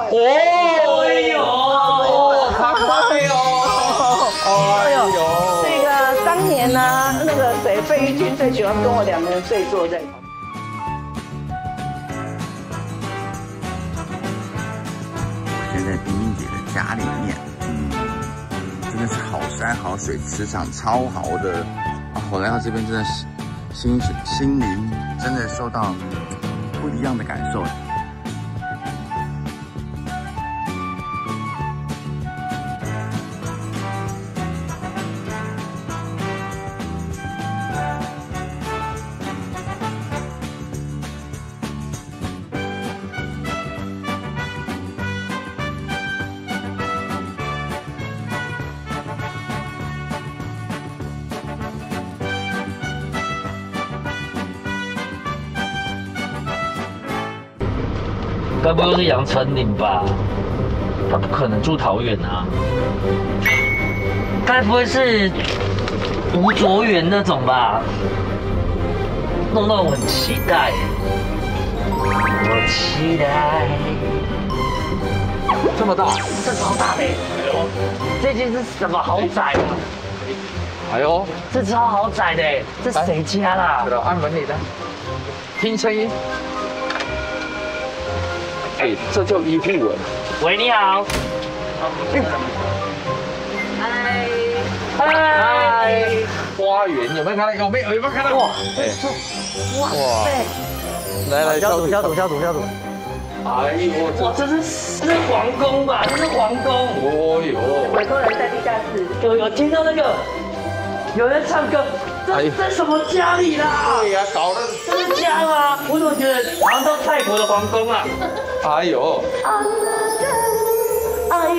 哦，哎呦，好快哦！哎呦， 这个当年呢，那个谁，费玉清最喜欢跟我2个人对坐在。 现在冰冰姐的家里面，真的是好山好水，磁场超好的啊！我来到这边真的是心灵真的受到不一样的感受。 该不会是杨丞琳吧？他不可能住桃园啊。该不会是吴卓源那种吧？弄到我很期待。我期待。 这么大， 这超大的！这间是什么豪宅啊？ 哎呦， 这超豪宅的，这谁家啦？ 按门铃的，听声音。哎，这就一户人。 喂，你好。嗨。 花园有没有看到？有没有看到？哇，哇，来，消毒。哎呦， 哇，这是皇宫吧？这是皇宫。 哦呦， 委托人在地下室。 有听到那个有人唱歌。这什么家里啦？ 对呀，搞得这是家吗？我怎么觉得好像到泰国的皇宫啊？ 哎呦， 哎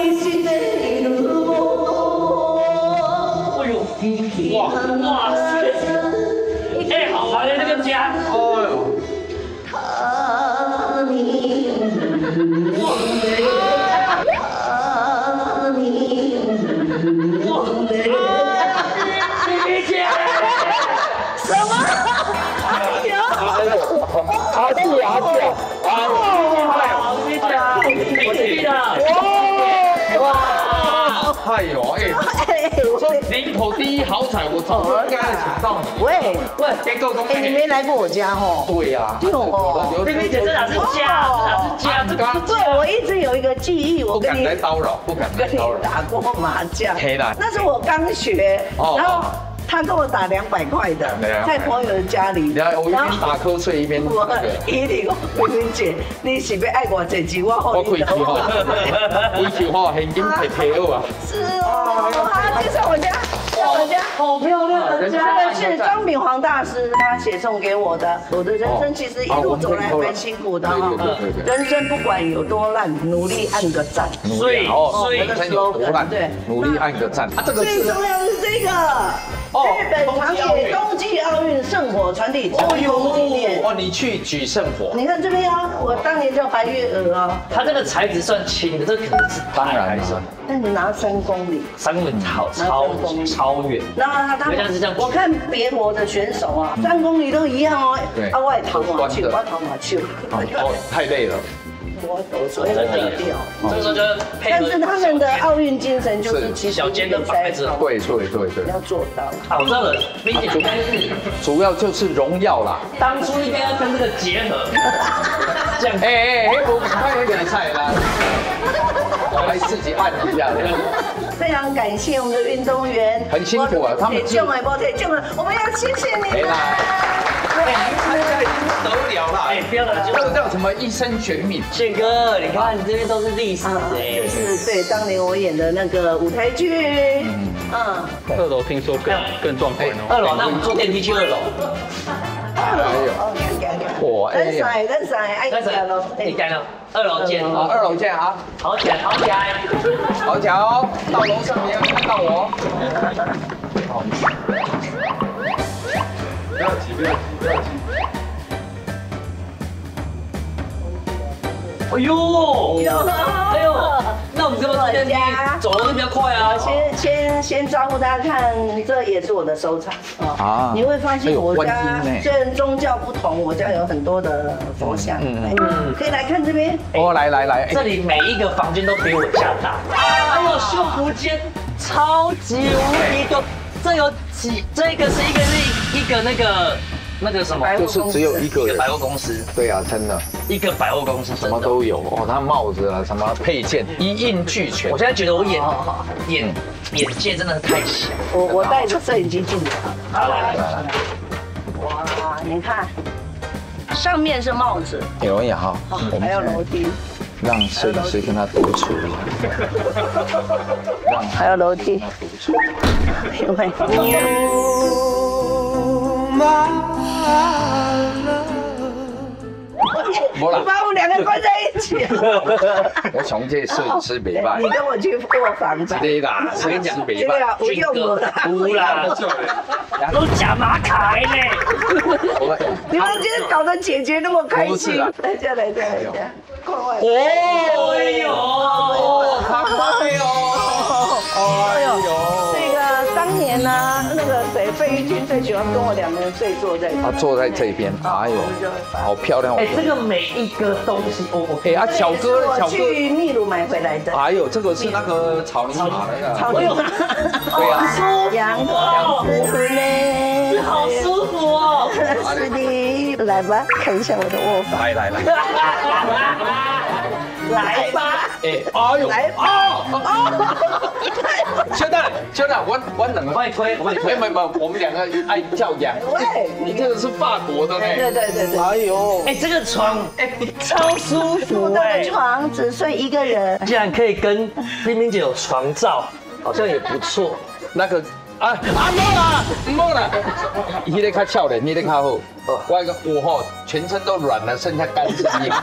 呦，哇塞！哎，好玩的这个家。 哦呦，哎呦，林口第一豪宅，我早就应该请到你。 喂， 结果公你没来过我家哦？ 对呀， 冰冰姐，这哪是家？这哪是家？ 对，我一直有一个记忆，我跟你来叨扰，不敢跟你打过麻将。那是我刚学，然后他跟我打200块的，在朋友的家里。 然后我一边打瞌睡一边。 我伊哩讲，冰冰姐，你是要爱我这钱，我开钱现金赔好啊。 是哦，介绍我家。 好漂亮的家！ 这个是张炳煌大师他写送给我的。我的人生其实一路走来蛮辛苦的哈，人生不管有多烂，努力按个赞。 所以人生有多烂，对，努力按个赞。这个最重要的是这个。日本长野冬季奥运圣火传递成功纪念。 哦，你去举圣火。 你看这边啊，我当年叫白月娥啊。 它这个材质算轻的，这可能是当然是。 但你拿3公里 ，3公里超远。 那他我看别国的选手啊，3公里都一样哦。对。啊，我也逃马去，我逃马去。 哦，太累了。 所以累掉。 这个时候就配合。 但是他们的奥运精神就是其实小间的牌子， 对， 要做到。 好，我知道了，冰姐应该是主要就是荣耀啦。 当初应该要跟这个结合。这样， 我拍那个菜啦，我还自己按一下的。 非常感谢我们的运动员， 很辛苦啊，他们我们要谢谢你们。 参加已经不得了了， 不要了， 这个叫什么一生悬命？ 宪哥，你看这边都是历史哎， 是对，当年我演的那个舞台剧。 2楼听说更壮观哦。 2楼，那我们坐电梯去2楼。 咱晒， 你干了，2楼见。 好，2楼见啊！ 好起来，好起来哦！到楼上你要看到我。不要急。 哎呦，那我们这么多天地走路就比较快啊。 先招呼大家看，这也是我的收藏啊。你会发现我家虽然宗教不同，我家有很多的佛像。可以来看这边。 哦，来， 这里每一个房间都比我家大。还有修福间，超级无敌多。这有几？这个是一个那个什么？ 就是只有一个人。 百货公司。 对啊，真的。 一个百货公司什么都有哦，他帽子啊，什么配件一应俱全。 我现在觉得我眼界真的是太小。 我带着摄影机进来。 好，来。 哇，你看，上面是帽子。 有呀哈， 还有楼梯。 让摄影师跟他独处一下。 还有楼梯。因为。你把我们两个关在一起。 我从这摄影师没办法。 你跟我去卧房吧。 对啦，摄影师没办法。 不用我了。 不啦，都假马卡呢。 你们今天搞得姐姐那么开心。来这， 哦哟， 好快哟！ 哎呦，这个当年呢，那个费玉清最喜欢跟我两个人坐在。 他坐在这边，哎呦，好漂亮！ 哎，这个每一个东西， 哎啊，巧哥， 我去秘鲁买回来的。 哎呦，这个是那个草泥马那个。 草泥马。对啊。羊脂粉呢？ 好舒服哦。 是的，来吧，看一下我的卧房。 来。 来吧， 哎呦， 来吧， 小蛋，我两个， 我帮你推， 没，我们两个爱叫羊。 喂， 你这个是法国的呢。 对。 哎呦， 这个床，超舒服的床只睡一个人， 既然可以跟冰冰姐有床照，好像也不错。 那个。没啦，你得较俏脸，你得较好。我吼全身都软了，剩下干净硬。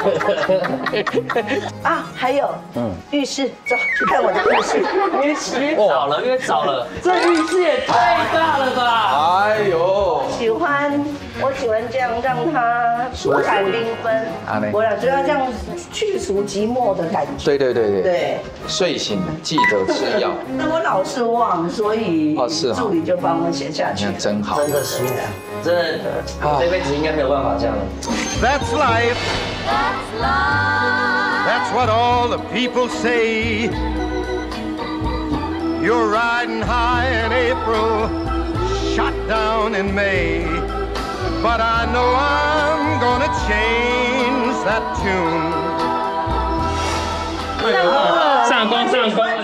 啊，还有，浴室，走去看我的浴室。 约早了，这浴室也太大了吧！ 哎呦， 我喜欢这样让它舒坦缤纷。我俩就要这样去除寂寞的感觉。 对。睡醒记得吃药。 那我老是忘，所以助理就帮我写下去。 真好， 真的舒服，真的，这辈子应该没有办法这样。 That's life. That's what all the people say. You're riding high in April, shot down in May. But I know I'm gonna change that tune. 上光。